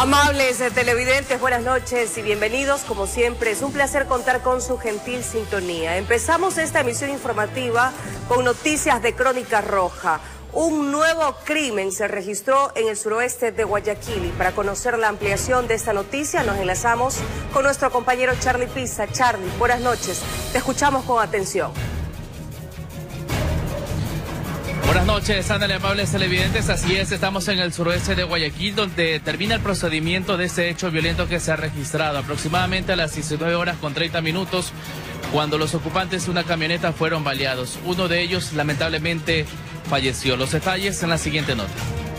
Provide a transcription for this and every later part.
Amables televidentes, buenas noches y bienvenidos. Como siempre, es un placer contar con su gentil sintonía. Empezamos esta emisión informativa con noticias de Crónica Roja. Un nuevo crimen se registró en el suroeste de Guayaquil y para conocer la ampliación de esta noticia nos enlazamos con nuestro compañero Charlie Pisa. Charlie, buenas noches. Te escuchamos con atención. Buenas noches, ándale, amables televidentes. Así es, estamos en el suroeste de Guayaquil, donde termina el procedimiento de este hecho violento que se ha registrado aproximadamente a las 19:30, cuando los ocupantes de una camioneta fueron baleados. Uno de ellos, lamentablemente, falleció. Los detalles en la siguiente nota.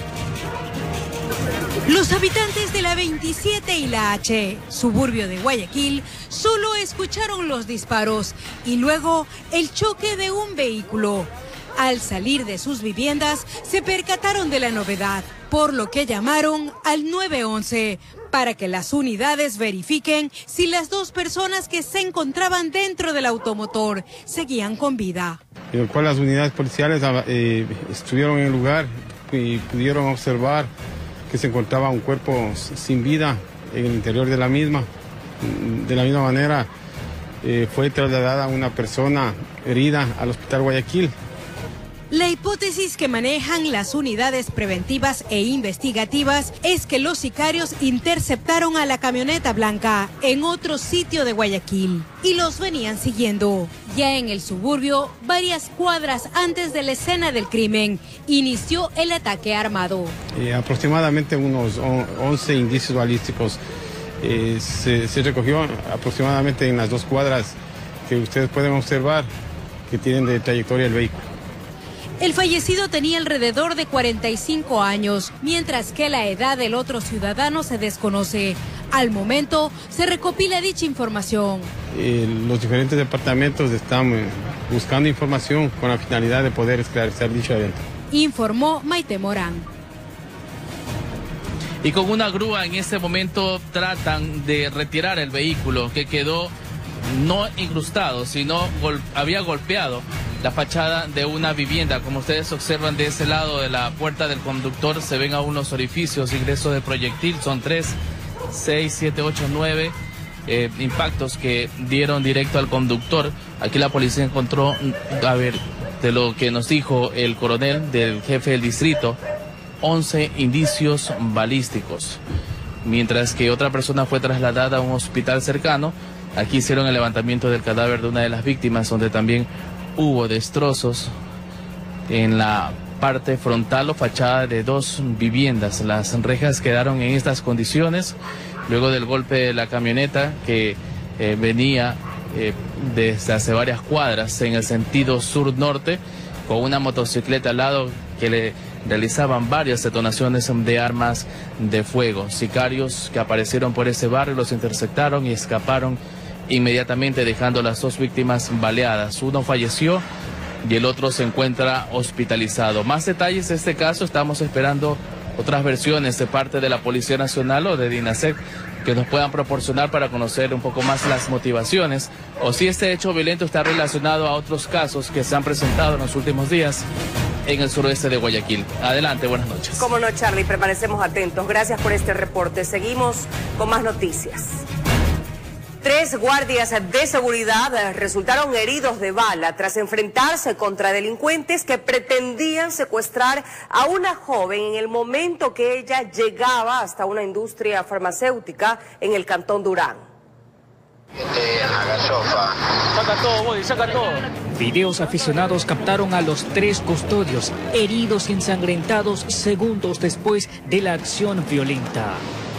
Los habitantes de la 27 y la H, suburbio de Guayaquil, solo escucharon los disparos y luego el choque de un vehículo. Al salir de sus viviendas, se percataron de la novedad, por lo que llamaron al 911 para que las unidades verifiquen si las dos personas que se encontraban dentro del automotor seguían con vida. En el cual las unidades policiales estuvieron en el lugar y pudieron observar que se encontraba un cuerpo sin vida en el interior de la misma. De la misma manera, fue trasladada una persona herida al Hospital Guayaquil. La hipótesis que manejan las unidades preventivas e investigativas es que los sicarios interceptaron a la camioneta blanca en otro sitio de Guayaquil y los venían siguiendo. Ya en el suburbio, varias cuadras antes de la escena del crimen, inició el ataque armado. Aproximadamente unos 11 indicios balísticos se recogió aproximadamente en las 2 cuadras que ustedes pueden observar que tienen de trayectoria el vehículo. El fallecido tenía alrededor de 45 años, mientras que la edad del otro ciudadano se desconoce. Al momento, se recopila dicha información. Los diferentes departamentos están buscando información con la finalidad de poder esclarecer dicho evento. Informó Maite Morán. Y con una grúa en este momento tratan de retirar el vehículo que quedó no incrustado, sino había golpeado la fachada de una vivienda. Como ustedes observan, de ese lado de la puerta del conductor se ven aún los orificios, ingreso de proyectil. Son 3, 6, 7, 8, 9 impactos que dieron directo al conductor. Aquí la policía encontró, a ver, de lo que nos dijo el coronel del jefe del distrito, 11 indicios balísticos. Mientras que otra persona fue trasladada a un hospital cercano. Aquí hicieron el levantamiento del cadáver de una de las víctimas, donde también hubo destrozos en la parte frontal o fachada de 2 viviendas. Las rejas quedaron en estas condiciones luego del golpe de la camioneta que venía desde hace varias cuadras en el sentido sur-norte, con una motocicleta al lado que le realizaban varias detonaciones de armas de fuego. Sicarios que aparecieron por ese barrio los interceptaron y escaparon inmediatamente, dejando las 2 víctimas baleadas. Uno falleció y el otro se encuentra hospitalizado. Más detalles de este caso, estamos esperando otras versiones de parte de la Policía Nacional o de DINASEC que nos puedan proporcionar para conocer un poco más las motivaciones o si este hecho violento está relacionado a otros casos que se han presentado en los últimos días en el suroeste de Guayaquil. Adelante, buenas noches. Cómo no, Charlie, permanecemos atentos. Gracias por este reporte. Seguimos con más noticias. 3 guardias de seguridad resultaron heridos de bala tras enfrentarse contra delincuentes que pretendían secuestrar a una joven en el momento que ella llegaba hasta una industria farmacéutica en el Cantón Durán. Saca todo, Body, saca todo. Videos aficionados captaron a los 3 custodios heridos y ensangrentados segundos después de la acción violenta.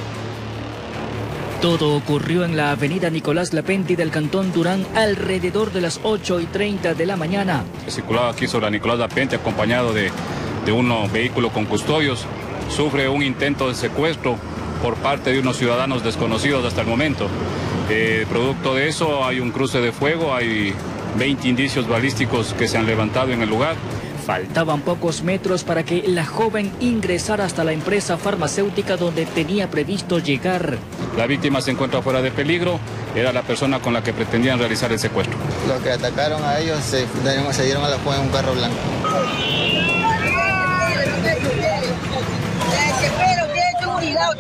Todo ocurrió en la avenida Nicolás Lapendi del Cantón Durán alrededor de las 8:30 de la mañana. Circulaba aquí sobre la Nicolás Lapendi acompañado de un vehículo con custodios. Sufre un intento de secuestro por parte de unos ciudadanos desconocidos hasta el momento. Producto de eso hay un cruce de fuego, hay 20 indicios balísticos que se han levantado en el lugar. Faltaban pocos metros para que la joven ingresara hasta la empresa farmacéutica donde tenía previsto llegar. La víctima se encuentra fuera de peligro, era la persona con la que pretendían realizar el secuestro. Los que atacaron a ellos se dieron a la fuga en un carro blanco.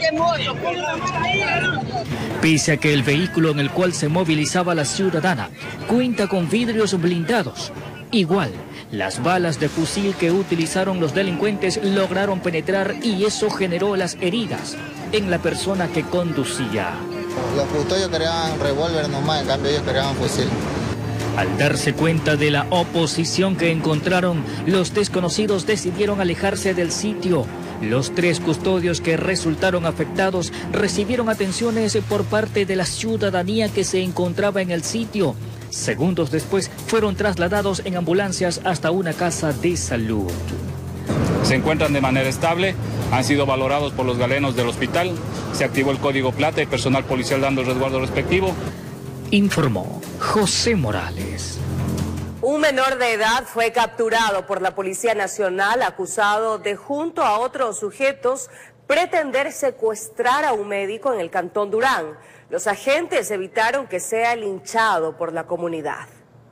Pese a que el vehículo en el cual se movilizaba la ciudadana cuenta con vidrios blindados, igual las balas de fusil que utilizaron los delincuentes lograron penetrar y eso generó las heridas en la persona que conducía. Los custodios querían revólver nomás, en cambio ellos querían fusil. Al darse cuenta de la oposición que encontraron, los desconocidos decidieron alejarse del sitio. Los 3 custodios que resultaron afectados recibieron atenciones por parte de la ciudadanía que se encontraba en el sitio. Segundos después fueron trasladados en ambulancias hasta una casa de salud. Se encuentran de manera estable, han sido valorados por los galenos del hospital, se activó el código plata y personal policial dando el resguardo respectivo. Informó José Morales. Un menor de edad fue capturado por la Policía Nacional acusado de, junto a otros sujetos, pretender secuestrar a un médico en el Cantón Durán. Los agentes evitaron que sea linchado por la comunidad.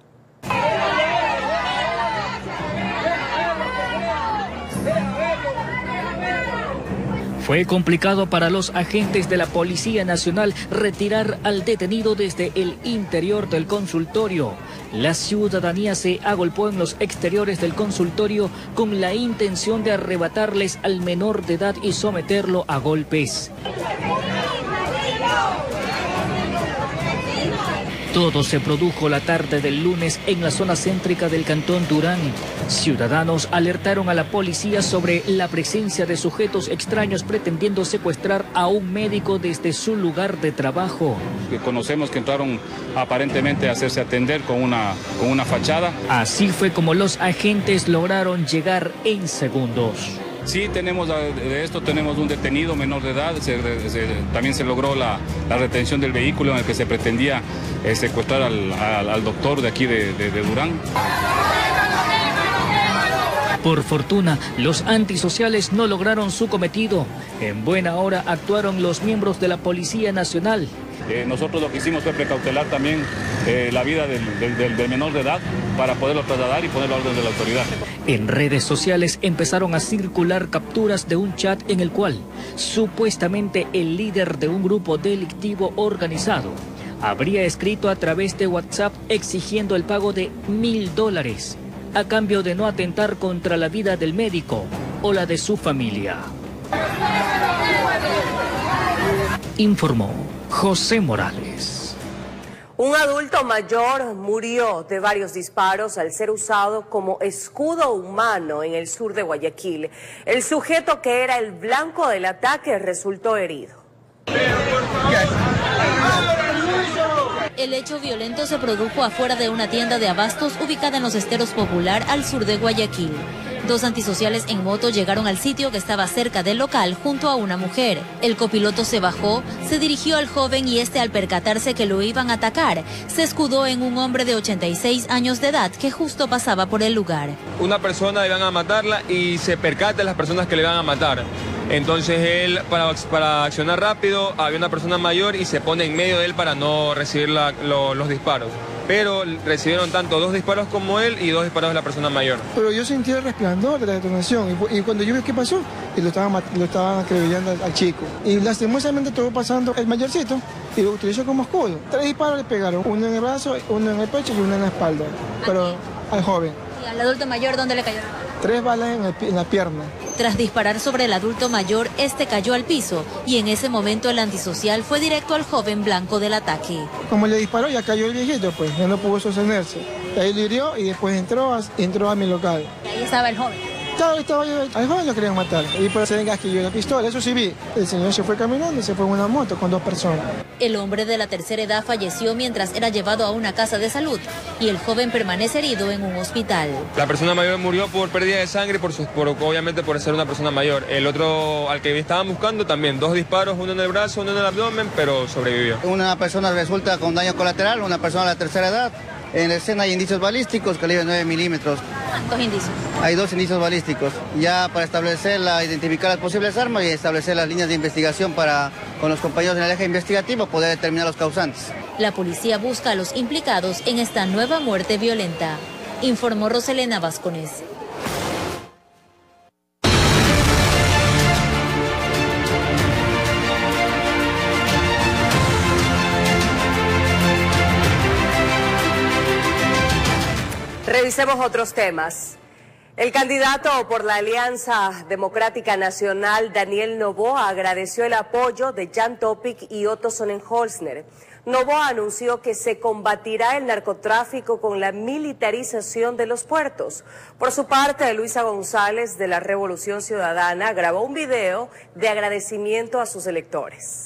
Fue complicado para los agentes de la Policía Nacional retirar al detenido desde el interior del consultorio. La ciudadanía se agolpó en los exteriores del consultorio con la intención de arrebatarles al menor de edad y someterlo a golpes. Todo se produjo la tarde del lunes en la zona céntrica del Cantón Durán. Ciudadanos alertaron a la policía sobre la presencia de sujetos extraños pretendiendo secuestrar a un médico desde su lugar de trabajo. Conocemos que entraron aparentemente a hacerse atender con una fachada. Así fue como los agentes lograron llegar en segundos. Sí, tenemos un detenido menor de edad, también se logró la retención del vehículo en el que se pretendía secuestrar al doctor de aquí de Durán. Por fortuna, los antisociales no lograron su cometido. En buena hora actuaron los miembros de la Policía Nacional. Nosotros lo que hicimos fue precautelar también la vida del menor de edad para poderlo trasladar y ponerlo a orden de la autoridad. En redes sociales empezaron a circular capturas de un chat en el cual supuestamente el líder de un grupo delictivo organizado habría escrito a través de WhatsApp exigiendo el pago de $1000 a cambio de no atentar contra la vida del médico o la de su familia. Informó José Morales. Un adulto mayor murió de varios disparos al ser usado como escudo humano en el sur de Guayaquil. El sujeto que era el blanco del ataque resultó herido. El hecho violento se produjo afuera de una tienda de abastos ubicada en los Esteros Popular al sur de Guayaquil. 2 antisociales en moto llegaron al sitio que estaba cerca del local junto a una mujer. El copiloto se bajó, se dirigió al joven y este, al percatarse que lo iban a atacar, se escudó en un hombre de 86 años de edad que justo pasaba por el lugar. Una persona iban a matarla y se percata de las personas que le iban a matar. Entonces él, para accionar rápido, había una persona mayor y se pone en medio de él para no recibir los disparos. Pero recibieron tanto 2 disparos como él y 2 disparos de la persona mayor. Pero yo sentí el resplandor de la detonación y cuando yo vi qué pasó, y lo estaban acribillando al chico. Y lastimosamente estuvo pasando el mayorcito y lo utilizó como escudo. 3 disparos le pegaron, uno en el brazo, uno en el pecho y uno en la espalda. Pero al joven. ¿Y al adulto mayor dónde le cayó? 3 balas en la pierna. Tras disparar sobre el adulto mayor, este cayó al piso y en ese momento el antisocial fue directo al joven blanco del ataque. Como le disparó, ya cayó el viejito, pues ya no pudo sostenerse. Ahí lo hirió y después entró a mi local. ¿Y ahí estaba el joven? Claro, estaba yo, al joven lo querían matar. Y por hacer engasquillo la pistola, eso sí vi. El señor se fue caminando y se fue en una moto con 2 personas. El hombre de la tercera edad falleció mientras era llevado a una casa de salud y el joven permanece herido en un hospital. La persona mayor murió por pérdida de sangre, obviamente por ser una persona mayor. El otro, al que estaban buscando, también 2 disparos, uno en el brazo, uno en el abdomen, pero sobrevivió. Una persona resulta con daño colateral, una persona de la tercera edad. En la escena hay indicios balísticos, calibre 9 milímetros. ¿Cuántos indicios? Hay 2 indicios balísticos. Ya para identificar las posibles armas y establecer las líneas de investigación con los compañeros en el eje investigativo, poder determinar los causantes. La policía busca a los implicados en esta nueva muerte violenta, informó Roselena Vázquez. Revisemos otros temas. El candidato por la Alianza Democrática Nacional, Daniel Noboa, agradeció el apoyo de Jan Topic y Otto Sonnenholzner. Noboa anunció que se combatirá el narcotráfico con la militarización de los puertos. Por su parte, Luisa González de la Revolución Ciudadana grabó un video de agradecimiento a sus electores.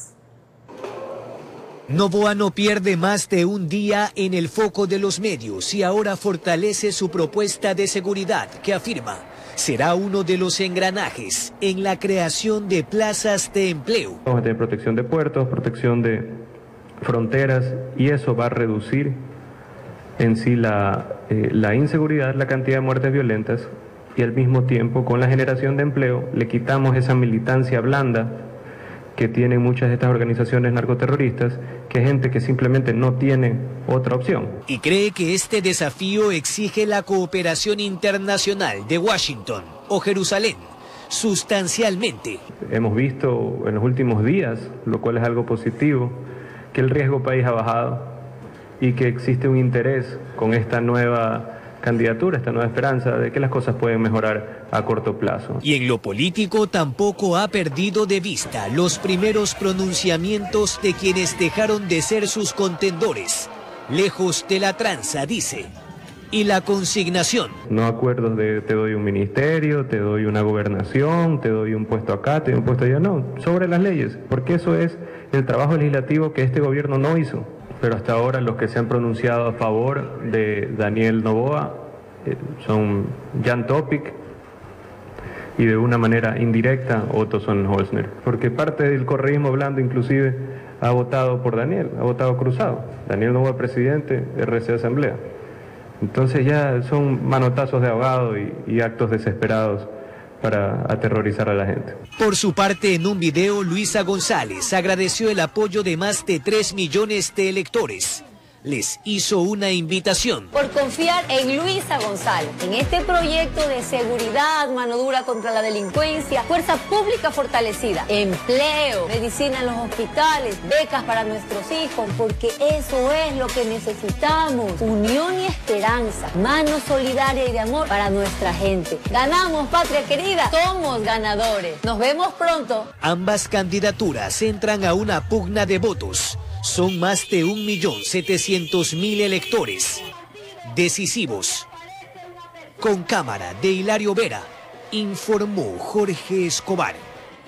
Noboa no pierde más de un día en el foco de los medios y ahora fortalece su propuesta de seguridad que afirma será uno de los engranajes en la creación de plazas de empleo. Vamos a tener protección de puertos, protección de fronteras y eso va a reducir en sí la inseguridad, la cantidad de muertes violentas y al mismo tiempo con la generación de empleo le quitamos esa militancia blanda que tienen muchas de estas organizaciones narcoterroristas, que es gente que simplemente no tiene otra opción. Y cree que este desafío exige la cooperación internacional de Washington o Jerusalén, sustancialmente. Hemos visto en los últimos días, lo cual es algo positivo, que el riesgo país ha bajado y que existe un interés con esta nueva candidatura, esta nueva esperanza de que las cosas pueden mejorar a corto plazo. Y en lo político tampoco ha perdido de vista los primeros pronunciamientos de quienes dejaron de ser sus contendores, lejos de la tranza, dice, y la consignación. No acuerdos de te doy un ministerio, te doy una gobernación, te doy un puesto acá, te doy un puesto allá, no, sobre las leyes, porque eso es el trabajo legislativo que este gobierno no hizo. Pero hasta ahora los que se han pronunciado a favor de Daniel Noboa son Jan Topic y de una manera indirecta Otto Sonnenholzner, porque parte del correísmo blando inclusive ha votado por Daniel, ha votado cruzado. Daniel Noboa presidente, RC Asamblea. Entonces ya son manotazos de ahogado y actos desesperados para aterrorizar a la gente. Por su parte, en un video, Luisa González agradeció el apoyo de más de 3 millones de electores. Les hizo una invitación. Por confiar en Luisa González, en este proyecto de seguridad, mano dura contra la delincuencia, fuerza pública fortalecida, empleo, medicina en los hospitales, becas para nuestros hijos, porque eso es lo que necesitamos. Unión y esperanza, mano solidaria y de amor para nuestra gente. Ganamos, patria querida, somos ganadores. Nos vemos pronto. Ambas candidaturas entran a una pugna de votos. Son más de 1.700.000 electores decisivos. Con cámara de Hilario Vera, informó Jorge Escobar.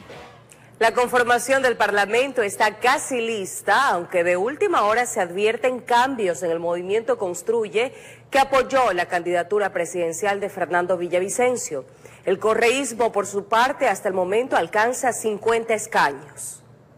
La conformación del Parlamento está casi lista, aunque de última hora se advierten cambios en el movimiento Construye, que apoyó la candidatura presidencial de Fernando Villavicencio. El correísmo, por su parte, hasta el momento alcanza 50 escaños.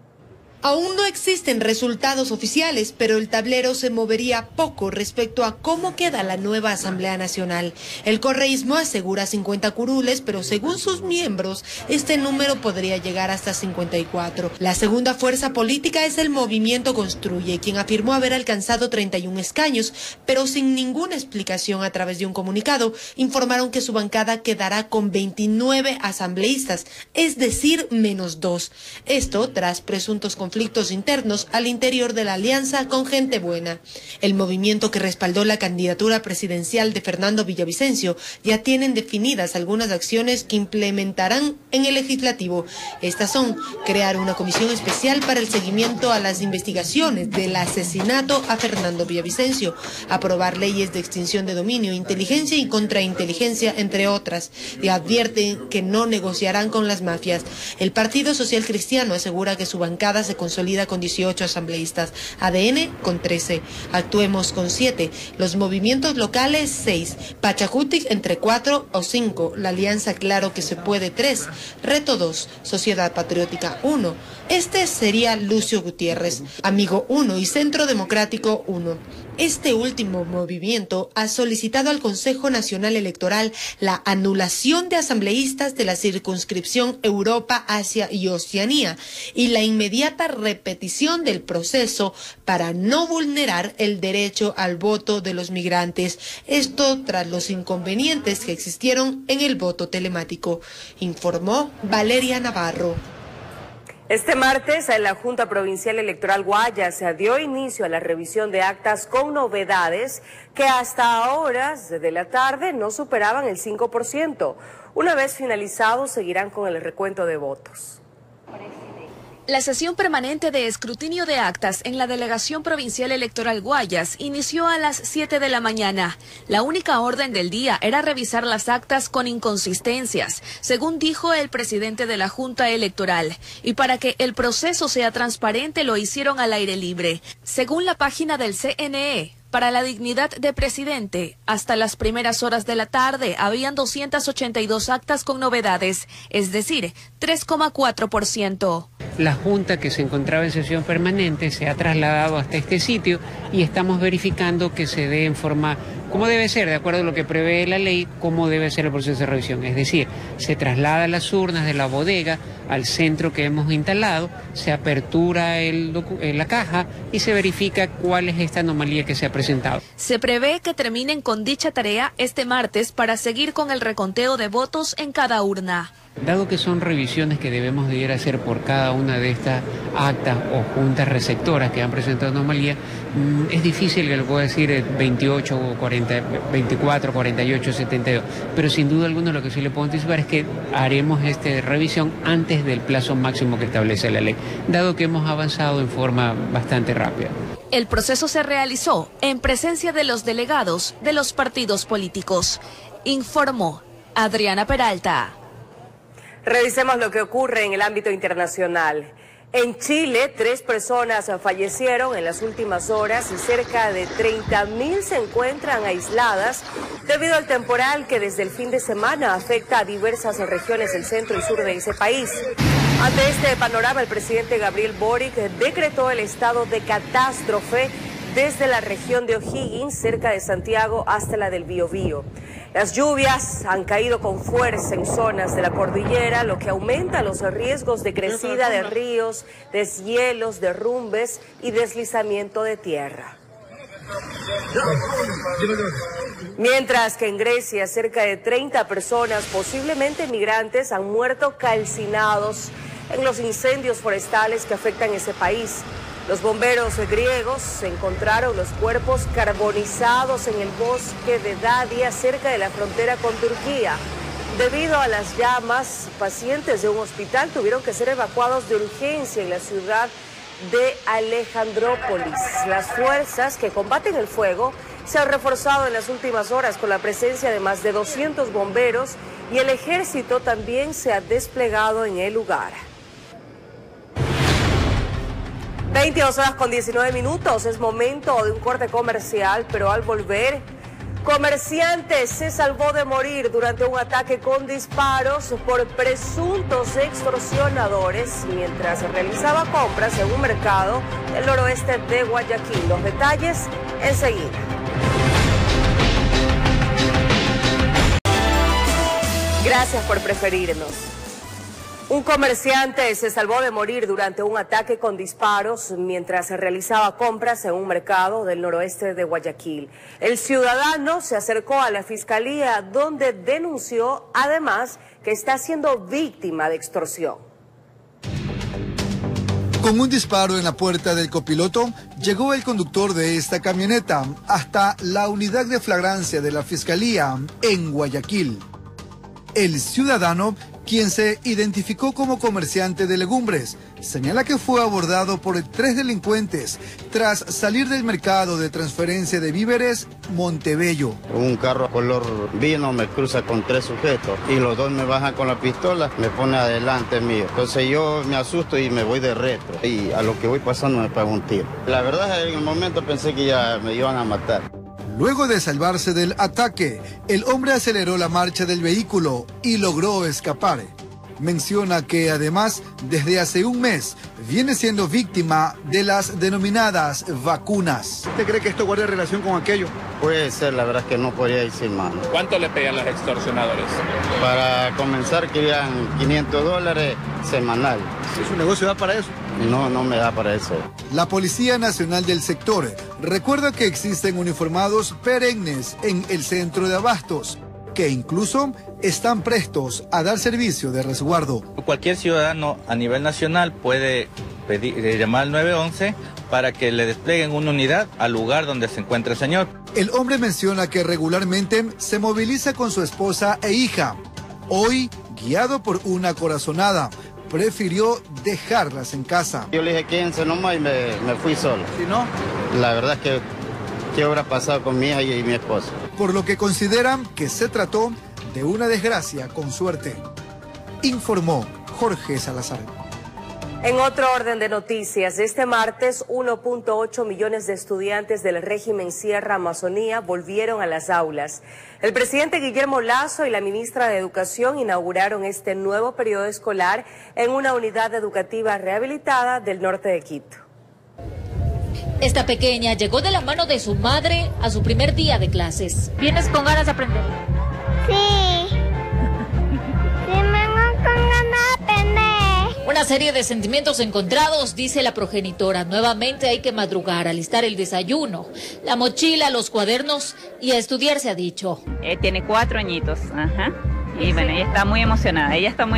Aún no existen resultados oficiales, pero el tablero se movería poco respecto a cómo queda la nueva Asamblea Nacional. El correísmo asegura 50 curules, pero según sus miembros, este número podría llegar hasta 54. La segunda fuerza política es el Movimiento Construye, quien afirmó haber alcanzado 31 escaños, pero sin ninguna explicación a través de un comunicado, informaron que su bancada quedará con 29 asambleístas, es decir, menos 2. Esto tras presuntos conflictos internos al interior de la alianza con Gente Buena. El movimiento que respaldó la candidatura presidencial de Fernando Villavicencio ya tienen definidas algunas acciones que implementarán en el legislativo. Estas son crear una comisión especial para el seguimiento a las investigaciones del asesinato a Fernando Villavicencio, aprobar leyes de extinción de dominio, inteligencia y contrainteligencia, entre otras, y advierten que no negociarán con las mafias. El Partido Social Cristiano asegura que su bancada se consolida con 18 asambleístas, ADN con 13, Actuemos con 7, los movimientos locales 6, Pachacutic entre 4 o 5, la Alianza Claro que se puede 3, Reto 2, Sociedad Patriótica 1, este sería Lucio Gutiérrez, Amigo 1 y Centro Democrático 1. Este último movimiento ha solicitado al Consejo Nacional Electoral la anulación de asambleístas de la circunscripción Europa, Asia y Oceanía y la inmediata repetición del proceso para no vulnerar el derecho al voto de los migrantes. Esto tras los inconvenientes que existieron en el voto telemático, informó Valeria Navarro. Este martes, en la Junta Provincial Electoral Guayas se dio inicio a la revisión de actas con novedades que hasta horas de la tarde no superaban el 5%. Una vez finalizados, seguirán con el recuento de votos. La sesión permanente de escrutinio de actas en la Delegación Provincial Electoral Guayas inició a las 7 de la mañana. La única orden del día era revisar las actas con inconsistencias, según dijo el presidente de la Junta Electoral. Y para que el proceso sea transparente lo hicieron al aire libre. Según la página del CNE, para la dignidad de presidente, hasta las primeras horas de la tarde habían 282 actas con novedades, es decir, 3,4%. La Junta, que se encontraba en sesión permanente, se ha trasladado hasta este sitio y estamos verificando que se dé en forma, como debe ser, de acuerdo a lo que prevé la ley, cómo debe ser el proceso de revisión. Es decir, se trasladan las urnas de la bodega al centro que hemos instalado, se apertura la caja y se verifica cuál es esta anomalía que se ha presentado. Se prevé que terminen con dicha tarea este martes para seguir con el reconteo de votos en cada urna. Dado que son revisiones que debemos de ir a hacer por cada una de estas actas o juntas receptoras que han presentado anomalía, es difícil que lo pueda decir 28, 40, 24, 48, 72, pero sin duda alguna lo que sí le puedo anticipar es que haremos esta revisión antes del plazo máximo que establece la ley, dado que hemos avanzado en forma bastante rápida. El proceso se realizó en presencia de los delegados de los partidos políticos, informó Adriana Peralta. Revisemos lo que ocurre en el ámbito internacional. En Chile, 3 personas fallecieron en las últimas horas y cerca de 30.000 se encuentran aisladas debido al temporal que desde el fin de semana afecta a diversas regiones del centro y sur de ese país. Ante este panorama, el presidente Gabriel Boric decretó el estado de catástrofe desde la región de O'Higgins, cerca de Santiago, hasta la del Biobío. Las lluvias han caído con fuerza en zonas de la cordillera, lo que aumenta los riesgos de crecida de ríos, deshielos, derrumbes y deslizamiento de tierra. Mientras que en Grecia, cerca de 30 personas, posiblemente migrantes, han muerto calcinados en los incendios forestales que afectan ese país. Los bomberos griegos encontraron los cuerpos carbonizados en el bosque de Dadia, cerca de la frontera con Turquía. Debido a las llamas, pacientes de un hospital tuvieron que ser evacuados de urgencia en la ciudad de Alejandrópolis. Las fuerzas que combaten el fuego se han reforzado en las últimas horas con la presencia de más de 200 bomberos y el ejército también se ha desplegado en el lugar. 22:19, es momento de un corte comercial, pero al volver, comerciante se salvó de morir durante un ataque con disparos por presuntos extorsionadores mientras realizaba compras en un mercado del noroeste de Guayaquil. Los detalles enseguida. Gracias por preferirnos. Un comerciante se salvó de morir durante un ataque con disparos mientras realizaba compras en un mercado del noroeste de Guayaquil. El ciudadano se acercó a la fiscalía donde denunció además que está siendo víctima de extorsión. Con un disparo en la puerta del copiloto, llegó el conductor de esta camioneta hasta la unidad de flagrancia de la fiscalía en Guayaquil. El ciudadano, quien se identificó como comerciante de legumbres, señala que fue abordado por 3 delincuentes tras salir del mercado de transferencia de víveres Montebello. Un carro color vino me cruza con 3 sujetos y los 2 me bajan con la pistola, me pone adelante mío. Entonces yo me asusto y me voy de retro y a lo que voy pasando me pego un tiro. La verdad en el momento pensé que ya me iban a matar. Luego de salvarse del ataque, el hombre aceleró la marcha del vehículo y logró escapar. Menciona que además, desde hace un mes, viene siendo víctima de las denominadas vacunas. ¿Usted cree que esto guarda relación con aquello? Puede ser, la verdad es que no podría decir más. ¿Cuánto le pedían los extorsionadores? Para comenzar querían $500 semanal. ¿Su negocio da para eso? No me da para eso. La Policía Nacional del sector recuerda que existen uniformados perennes en el centro de abastos que incluso están prestos a dar servicio de resguardo. Cualquier ciudadano a nivel nacional puede llamar al 911 para que le desplieguen una unidad al lugar donde se encuentra el señor. El hombre menciona que regularmente se moviliza con su esposa e hija. Hoy, guiado por una corazonada, prefirió dejarlas en casa. Yo le dije quédense nomás y me fui solo. Si no, la verdad es que ¿qué habrá pasado con mi hija y mi esposa? Por lo que consideran que se trató de una desgracia con suerte. Informó Jorge Salazar. En otro orden de noticias, este martes 1.8 millones de estudiantes del régimen Sierra Amazonía volvieron a las aulas. El presidente Guillermo Lasso y la ministra de Educación inauguraron este nuevo periodo escolar en una unidad educativa rehabilitada del norte de Quito. Esta pequeña llegó de la mano de su madre a su primer día de clases. ¿Vienes con ganas de aprender? Sí. Vengo con ganas de aprender. Una serie de sentimientos encontrados, dice la progenitora. Nuevamente hay que madrugar, alistar el desayuno, la mochila, los cuadernos y a estudiar, se ha dicho. Tiene 4 añitos, ajá. Y bueno, ella está muy emocionada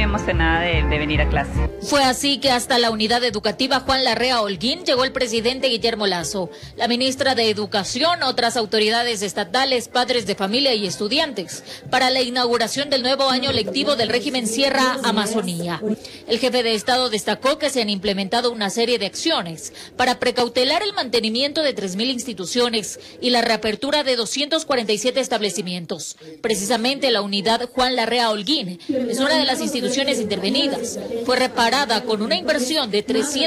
de venir a clase. Fue así que hasta la unidad educativa Juan Larrea Holguín llegó el presidente Guillermo Lasso, la ministra de Educación, otras autoridades estatales, padres de familia y estudiantes, para la inauguración del nuevo año lectivo del régimen Sierra Amazonía. El jefe de Estado destacó que se han implementado una serie de acciones para precautelar el mantenimiento de 3.000 instituciones y la reapertura de 247 establecimientos. Precisamente la unidad Juan Larrea Holguín es una de las instituciones intervenidas. Fue reparada con una inversión de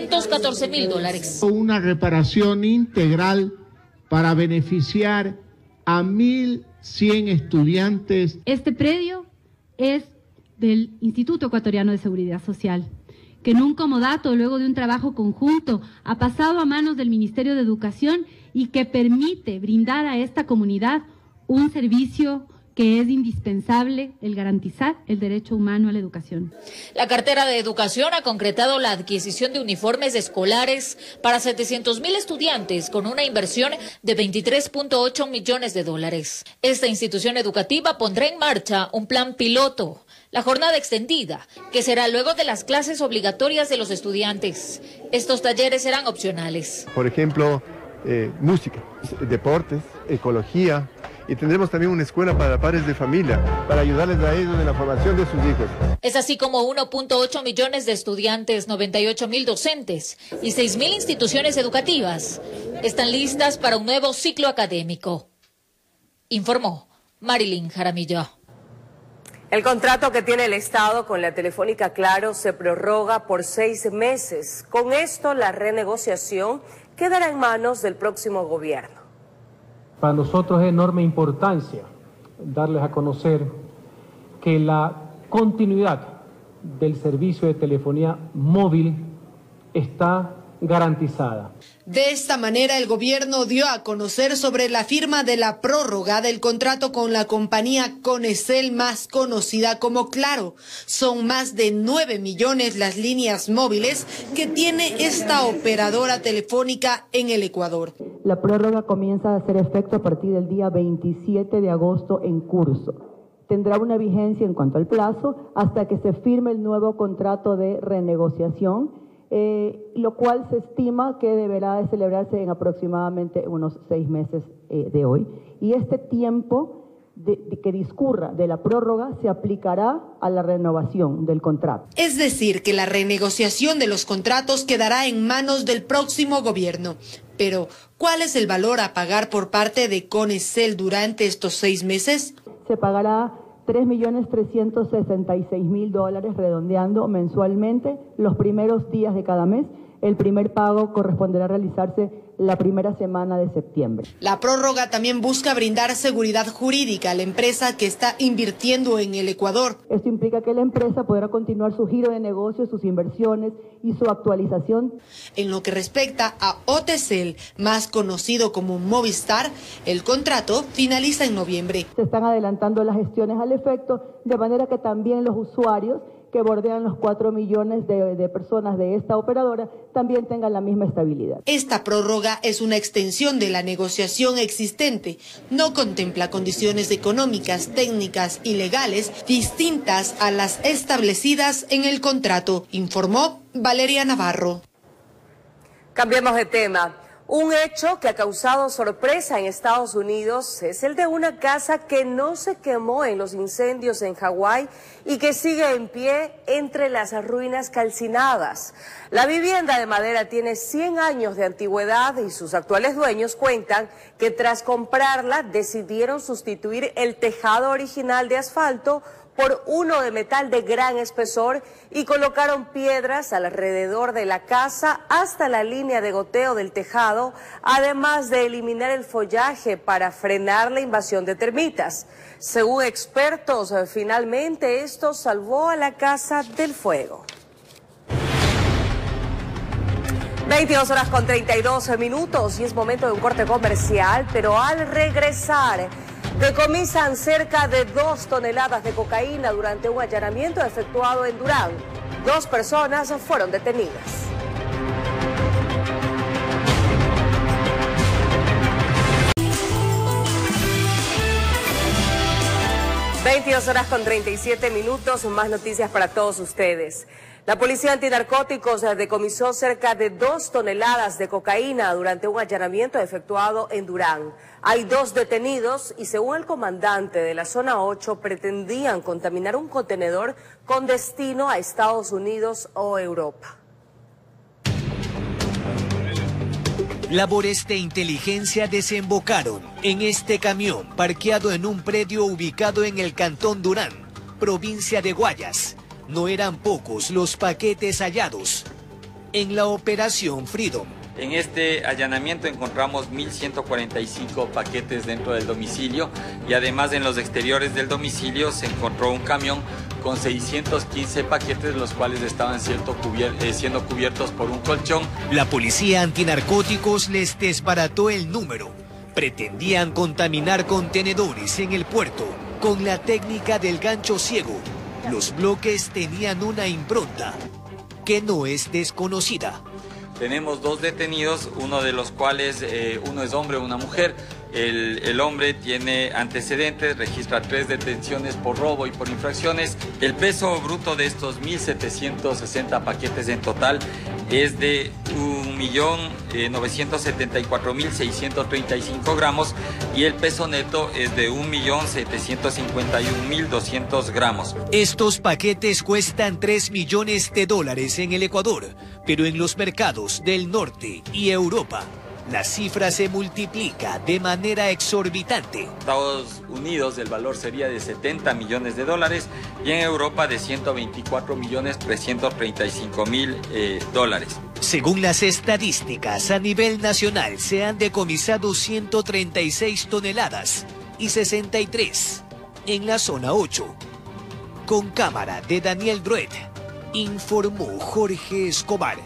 $314.000. Una reparación integral para beneficiar a 1.100 estudiantes. Este predio es del Instituto Ecuatoriano de Seguridad Social, que en un comodato, luego de un trabajo conjunto, ha pasado a manos del Ministerio de Educación y que permite brindar a esta comunidad un servicio que es indispensable, el garantizar el derecho humano a la educación. La cartera de Educación ha concretado la adquisición de uniformes escolares para 700.000 estudiantes con una inversión de $23.8 millones. Esta institución educativa pondrá en marcha un plan piloto, la jornada extendida, que será luego de las clases obligatorias de los estudiantes. Estos talleres serán opcionales. Por ejemplo, música, deportes, ecología. Y tendremos también una escuela para padres de familia, para ayudarles a ellos en la formación de sus hijos. Es así como 1.8 millones de estudiantes, 98.000 docentes y 6.000 instituciones educativas están listas para un nuevo ciclo académico. Informó Marilyn Jaramillo. El contrato que tiene el Estado con la Telefónica Claro se prorroga por 6 meses. Con esto, la renegociación quedará en manos del próximo gobierno. Para nosotros es de enorme importancia darles a conocer que la continuidad del servicio de telefonía móvil está garantizada. De esta manera, el gobierno dio a conocer sobre la firma de la prórroga del contrato con la compañía Conecel, más conocida como Claro. Son más de 9 millones las líneas móviles que tiene esta operadora telefónica en el Ecuador. La prórroga comienza a hacer efecto a partir del día 27 de agosto en curso. Tendrá una vigencia en cuanto al plazo hasta que se firme el nuevo contrato de renegociación, lo cual se estima que deberá de celebrarse en aproximadamente unos 6 meses de hoy. Y este tiempo que discurra de la prórroga se aplicará a la renovación del contrato. Es decir, que la renegociación de los contratos quedará en manos del próximo gobierno. Pero, ¿cuál es el valor a pagar por parte de Conecel durante estos 6 meses? Se pagará $3.366.000 redondeando mensualmente los primeros días de cada mes. El primer pago corresponderá a realizarse la primera semana de septiembre. La prórroga también busca brindar seguridad jurídica a la empresa que está invirtiendo en el Ecuador. Esto implica que la empresa podrá continuar su giro de negocios, sus inversiones y su actualización. En lo que respecta a Otecel, más conocido como Movistar, el contrato finaliza en noviembre. Se están adelantando las gestiones al efecto, de manera que también los usuarios que bordean los 4 millones de personas de esta operadora también tengan la misma estabilidad. Esta prórroga es una extensión de la negociación existente. No contempla condiciones económicas, técnicas y legales distintas a las establecidas en el contrato, informó Valeria Navarro. Cambiemos de tema. Un hecho que ha causado sorpresa en Estados Unidos es el de una casa que no se quemó en los incendios en Hawái y que sigue en pie entre las ruinas calcinadas. La vivienda de madera tiene 100 años de antigüedad y sus actuales dueños cuentan que tras comprarla decidieron sustituir el tejado original de asfalto por uno de metal de gran espesor y colocaron piedras alrededor de la casa hasta la línea de goteo del tejado, además de eliminar el follaje para frenar la invasión de termitas. Según expertos, finalmente esto salvó a la casa del fuego. 22:32 y es momento de un corte comercial, pero al regresar decomisan cerca de 2 toneladas de cocaína durante un allanamiento efectuado en Durán. 2 personas fueron detenidas. (22:37), más noticias para todos ustedes. La Policía Antinarcóticos decomisó cerca de 2 toneladas de cocaína durante un allanamiento efectuado en Durán. Hay 2 detenidos y según el comandante de la zona 8 pretendían contaminar un contenedor con destino a Estados Unidos o Europa. Labores de inteligencia desembocaron en este camión parqueado en un predio ubicado en el cantón Durán, provincia de Guayas. No eran pocos los paquetes hallados en la operación Freedom. En este allanamiento encontramos 1.145 paquetes dentro del domicilio y además en los exteriores del domicilio se encontró un camión con 615 paquetes, los cuales estaban siendo cubiertos por un colchón. La Policía Antinarcóticos les desbarató el número. Pretendían contaminar contenedores en el puerto con la técnica del gancho ciego. Los bloques tenían una impronta que no es desconocida. Tenemos 2 detenidos, uno de los cuales, uno es hombre, una mujer. El hombre tiene antecedentes, registra 3 detenciones por robo y por infracciones. El peso bruto de estos 1.760 paquetes en total es de 1.974.635 gramos y el peso neto es de 1.751.200 gramos. Estos paquetes cuestan $3 millones en el Ecuador, pero en los mercados del norte y Europa la cifra se multiplica de manera exorbitante. Estados Unidos el valor sería de $70 millones y en Europa de $124.335.000. Según las estadísticas, a nivel nacional se han decomisado 136 toneladas y 63 en la zona 8. Con cámara de Daniel Druet, informó Jorge Escobar.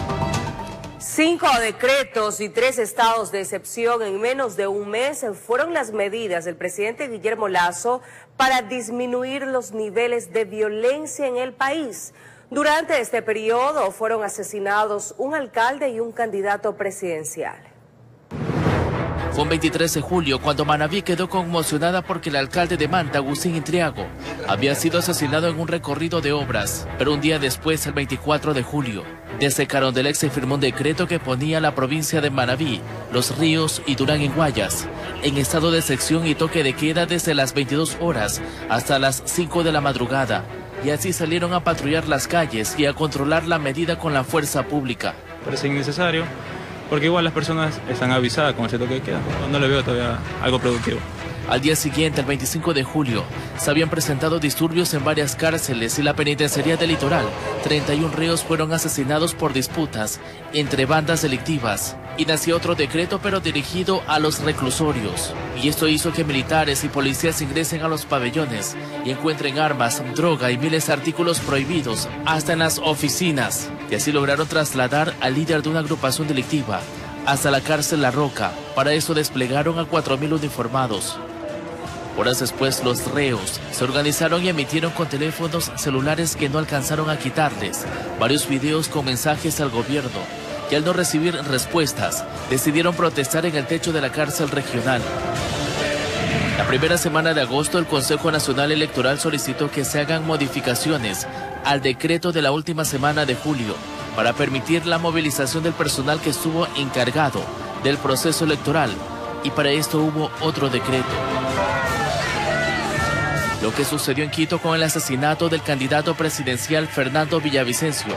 5 decretos y 3 estados de excepción en menos de un mes fueron las medidas del presidente Guillermo Lasso para disminuir los niveles de violencia en el país. Durante este periodo fueron asesinados un alcalde y un candidato presidencial. Fue un 23 de julio cuando Manabí quedó conmocionada porque el alcalde de Manta, Agustín Intriago, había sido asesinado en un recorrido de obras. Pero un día después, el 24 de julio, desde Carondelet se firmó un decreto que ponía a la provincia de Manabí, Los Ríos y Durán en Guayas en estado de excepción y toque de queda desde las 22 horas hasta las 5 de la madrugada. Y así salieron a patrullar las calles y a controlar la medida con la fuerza pública. Parece innecesario, porque igual las personas están avisadas con ese toque de queda. No le veo todavía algo productivo. Al día siguiente, el 25 de julio, se habían presentado disturbios en varias cárceles y la penitenciaría del Litoral. 31 reos fueron asesinados por disputas entre bandas delictivas. Y nació otro decreto, pero dirigido a los reclusorios. Y esto hizo que militares y policías ingresen a los pabellones y encuentren armas, droga y miles de artículos prohibidos, hasta en las oficinas. Y así lograron trasladar al líder de una agrupación delictiva hasta la cárcel La Roca. Para eso desplegaron a 4.000 uniformados. Horas después, los reos se organizaron y emitieron con teléfonos celulares que no alcanzaron a quitarles varios videos con mensajes al gobierno, y al no recibir respuestas, decidieron protestar en el techo de la cárcel regional. La primera semana de agosto, el Consejo Nacional Electoral solicitó que se hagan modificaciones al decreto de la última semana de julio para permitir la movilización del personal que estuvo encargado del proceso electoral, y para esto hubo otro decreto. Lo que sucedió en Quito con el asesinato del candidato presidencial Fernando Villavicencio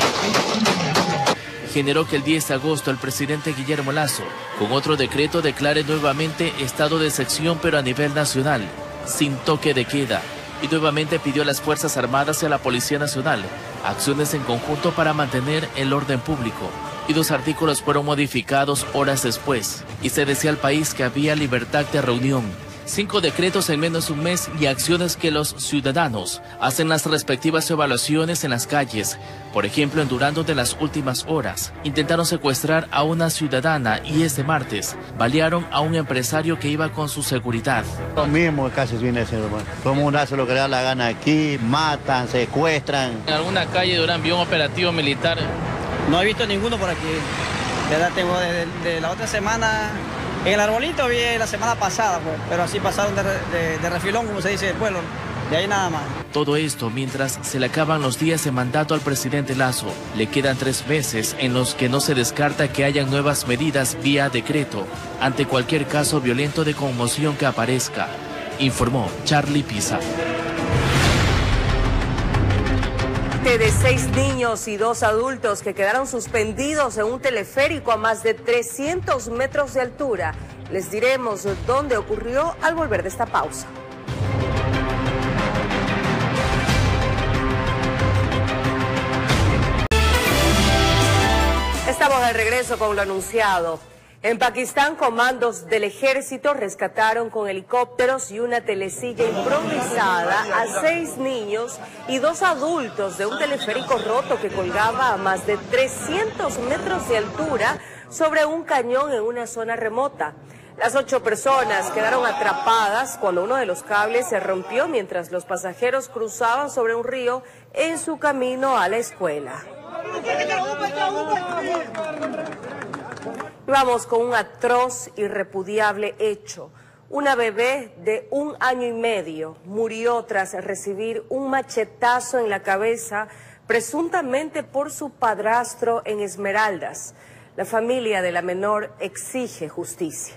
generó que el 10 de agosto el presidente Guillermo Lasso, con otro decreto, declare nuevamente estado de excepción, pero a nivel nacional, sin toque de queda, y nuevamente pidió a las Fuerzas Armadas y a la Policía Nacional acciones en conjunto para mantener el orden público. Y 2 artículos fueron modificados horas después, y se decía al país que había libertad de reunión. 5 decretos en menos de un mes y acciones que los ciudadanos hacen las respectivas evaluaciones en las calles. Por ejemplo, en Durando, de las últimas horas, intentaron secuestrar a una ciudadana y este martes balearon a un empresario que iba con su seguridad. Lo mismo casi viene a ser, hermano. Todo el mundo hace lo que le da la gana aquí, matan, secuestran. ¿En alguna calle de Durán vio un operativo militar? No he visto ninguno por aquí. ¿Verdad? Tengo de la otra semana. En el arbolito vi la semana pasada, pues, pero así pasaron de refilón, como se dice del pueblo, de ahí nada más. Todo esto mientras se le acaban los días de mandato al presidente Lasso. Le quedan 3 meses en los que no se descarta que hayan nuevas medidas vía decreto ante cualquier caso violento de conmoción que aparezca, informó Charlie Pisa. De 6 niños y 2 adultos que quedaron suspendidos en un teleférico a más de 300 metros de altura. Les diremos dónde ocurrió al volver de esta pausa. Estamos de regreso con lo anunciado. En Pakistán, comandos del ejército rescataron con helicópteros y una telecilla improvisada a 6 niños y 2 adultos de un teleférico roto que colgaba a más de 300 metros de altura sobre un cañón en una zona remota. Las 8 personas quedaron atrapadas cuando uno de los cables se rompió mientras los pasajeros cruzaban sobre un río en su camino a la escuela. Vamos con un atroz y repudiable hecho. Una bebé de 1 año y medio murió tras recibir un machetazo en la cabeza, presuntamente por su padrastro en Esmeraldas. La familia de la menor exige justicia.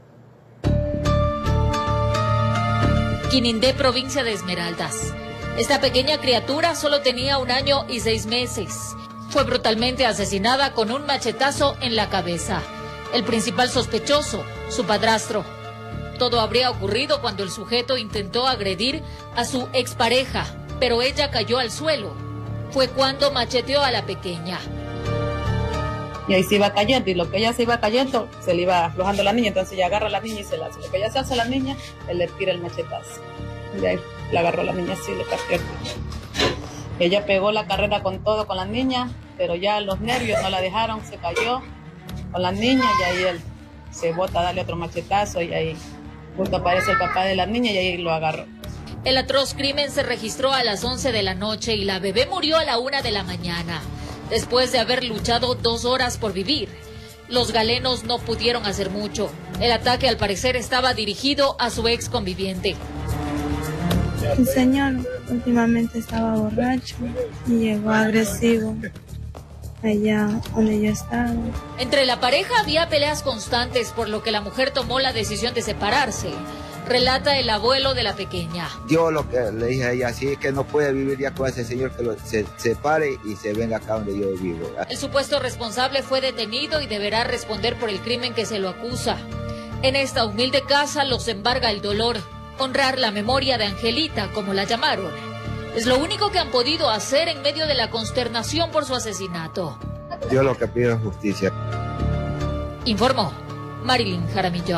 Quinindé, provincia de Esmeraldas. Esta pequeña criatura solo tenía 1 año y 6 meses. Fue brutalmente asesinada con un machetazo en la cabeza. El principal sospechoso, su padrastro. Todo habría ocurrido cuando el sujeto intentó agredir a su expareja, pero ella cayó al suelo. Fue cuando macheteó a la pequeña. Y ahí se iba cayendo, y lo que ella se iba cayendo, se le iba aflojando a la niña, entonces ella agarra a la niña y se la hace. Lo que ella se hace a la niña, él le tira el machetazo. Y ahí la agarró a la niña así, le partió. Ella pegó la carrera con todo con la niña, pero ya los nervios no la dejaron, se cayó con la niña y ahí él se bota a darle otro machetazo y ahí justo aparece el papá de la niña y ahí lo agarró. El atroz crimen se registró a las 11 de la noche y la bebé murió a la 1 de la mañana, después de haber luchado 2 horas por vivir. Los galenos no pudieron hacer mucho. El ataque al parecer estaba dirigido a su ex conviviente. El señor últimamente estaba borracho y llegó agresivo allá donde yo estaba. Entre la pareja había peleas constantes, por lo que la mujer tomó la decisión de separarse. Relata el abuelo de la pequeña. Yo lo que le dije a ella, así es que no puede vivir ya con ese señor, que se separe y se venga acá donde yo vivo. El supuesto responsable fue detenido y deberá responder por el crimen que se lo acusa. En esta humilde casa los embarga el dolor. Honrar la memoria de Angelita, como la llamaron, es lo único que han podido hacer en medio de la consternación por su asesinato. Yo lo que pido es justicia. Informó Marilyn Jaramillo.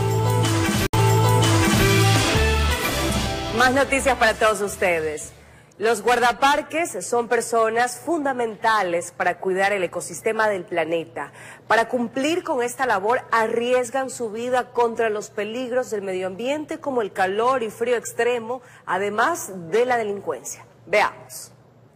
Más noticias para todos ustedes. Los guardaparques son personas fundamentales para cuidar el ecosistema del planeta. Para cumplir con esta labor arriesgan su vida contra los peligros del medio ambiente como el calor y frío extremo, además de la delincuencia. Veamos.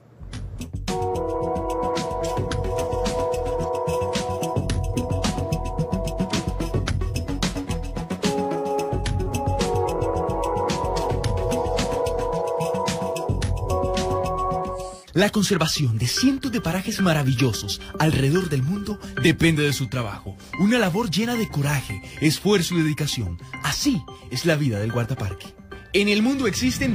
La conservación de cientos de parajes maravillosos alrededor del mundo depende de su trabajo. Una labor llena de coraje, esfuerzo y dedicación. Así es la vida del guardaparque. En el mundo existen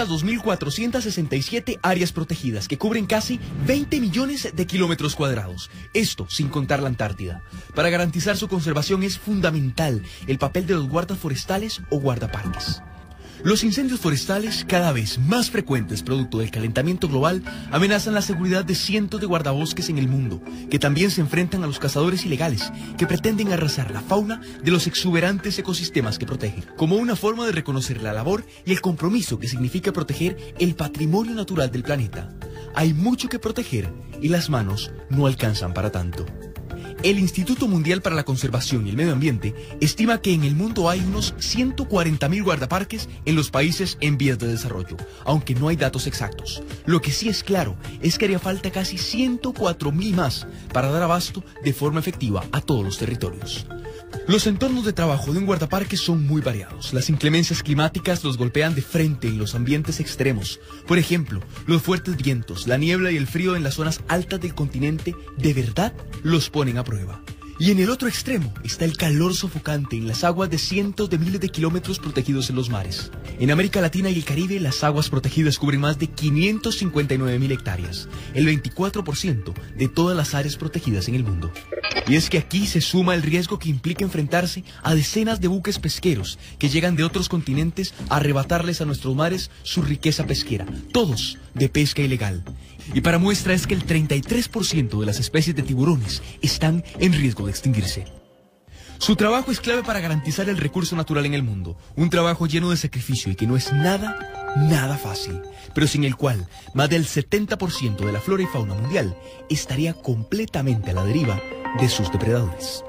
202.467 áreas protegidas que cubren casi 20 millones de kilómetros cuadrados. Esto sin contar la Antártida. Para garantizar su conservación es fundamental el papel de los guardas forestales o guardaparques. Los incendios forestales, cada vez más frecuentes producto del calentamiento global, amenazan la seguridad de cientos de guardabosques en el mundo, que también se enfrentan a los cazadores ilegales, que pretenden arrasar la fauna de los exuberantes ecosistemas que protegen, como una forma de reconocer la labor y el compromiso que significa proteger el patrimonio natural del planeta. Hay mucho que proteger y las manos no alcanzan para tanto. El Instituto Mundial para la Conservación y el Medio Ambiente estima que en el mundo hay unos 140.000 guardaparques en los países en vías de desarrollo, aunque no hay datos exactos. Lo que sí es claro es que haría falta casi 104.000 más para dar abasto de forma efectiva a todos los territorios. Los entornos de trabajo de un guardaparque son muy variados. Las inclemencias climáticas los golpean de frente en los ambientes extremos. Por ejemplo, los fuertes vientos, la niebla y el frío en las zonas altas del continente de verdad los ponen a prueba. Y en el otro extremo está el calor sofocante en las aguas de cientos de miles de kilómetros protegidos en los mares. En América Latina y el Caribe, las aguas protegidas cubren más de 559.000 hectáreas, el 24% de todas las áreas protegidas en el mundo. Y es que aquí se suma el riesgo que implica enfrentarse a decenas de buques pesqueros que llegan de otros continentes a arrebatarles a nuestros mares su riqueza pesquera, todos de pesca ilegal. Y para muestra es que el 33% de las especies de tiburones están en riesgo de extinguirse. Su trabajo es clave para garantizar el recurso natural en el mundo, un trabajo lleno de sacrificio y que no es nada fácil, pero sin el cual más del 70% de la flora y fauna mundial estaría completamente a la deriva de sus depredadores.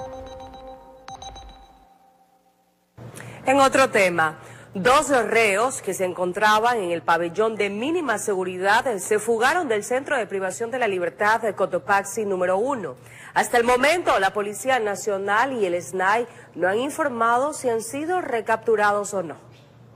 En otro tema, 2 reos que se encontraban en el pabellón de mínima seguridad se fugaron del Centro de Privación de la Libertad de Cotopaxi número 1. Hasta el momento, la Policía Nacional y el SNAI no han informado si han sido recapturados o no.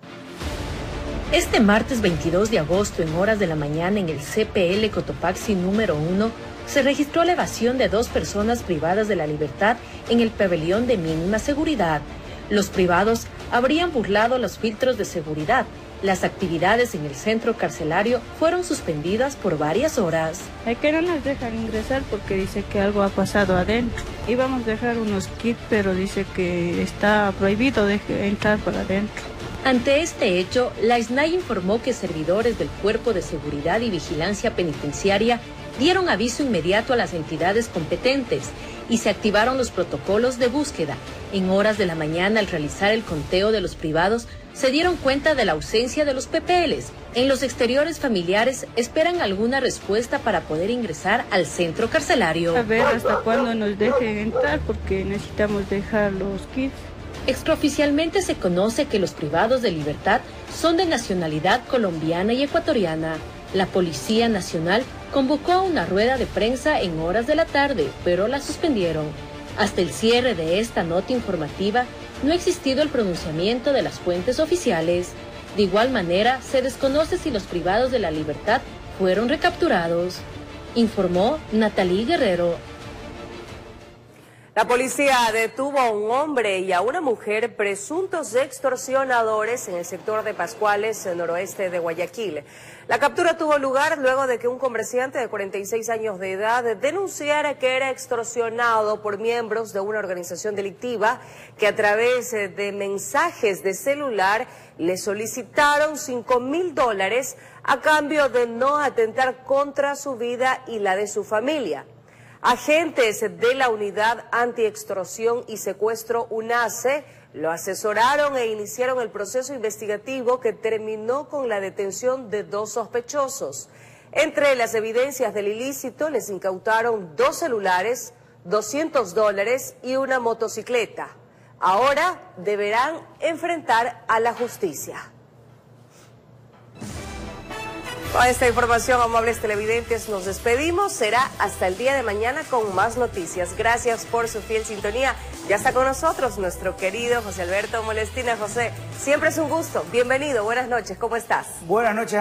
Este martes 22 de agosto, en horas de la mañana, en el CPL Cotopaxi número 1, se registró la evasión de 2 personas privadas de la libertad en el pabellón de mínima seguridad. Los privados habrían burlado los filtros de seguridad. Las actividades en el centro carcelario fueron suspendidas por varias horas. Es que no nos dejan ingresar porque dice que algo ha pasado adentro. Íbamos a dejar unos kits, pero dice que está prohibido entrar por adentro. Ante este hecho, la SNAI informó que servidores del Cuerpo de Seguridad y Vigilancia Penitenciaria dieron aviso inmediato a las entidades competentes y se activaron los protocolos de búsqueda. En horas de la mañana, al realizar el conteo de los privados, se dieron cuenta de la ausencia de los PPLs. En los exteriores, familiares esperan alguna respuesta para poder ingresar al centro carcelario. A ver hasta cuándo nos dejen entrar porque necesitamos dejar los kits. Extraoficialmente se conoce que los privados de libertad son de nacionalidad colombiana y ecuatoriana. La Policía Nacional convocó una rueda de prensa en horas de la tarde, pero la suspendieron. Hasta el cierre de esta nota informativa, no ha existido el pronunciamiento de las fuentes oficiales. De igual manera, se desconoce si los privados de la libertad fueron recapturados, informó Natalie Guerrero. La policía detuvo a un hombre y a una mujer presuntos extorsionadores en el sector de Pascuales, noroeste de Guayaquil. La captura tuvo lugar luego de que un comerciante de 46 años de edad denunciara que era extorsionado por miembros de una organización delictiva que a través de mensajes de celular le solicitaron $5.000 a cambio de no atentar contra su vida y la de su familia. Agentes de la Unidad Antiextorsión y Secuestro UNASE Lo asesoraron e iniciaron el proceso investigativo que terminó con la detención de 2 sospechosos. Entre las evidencias del ilícito les incautaron 2 celulares, $200 y una motocicleta. Ahora deberán enfrentar a la justicia. Con esta información, amables televidentes, nos despedimos. Será hasta el día de mañana con más noticias. Gracias por su fiel sintonía. Ya está con nosotros nuestro querido José Alberto Molestina. José, siempre es un gusto. Bienvenido. Buenas noches. ¿Cómo estás? Buenas noches.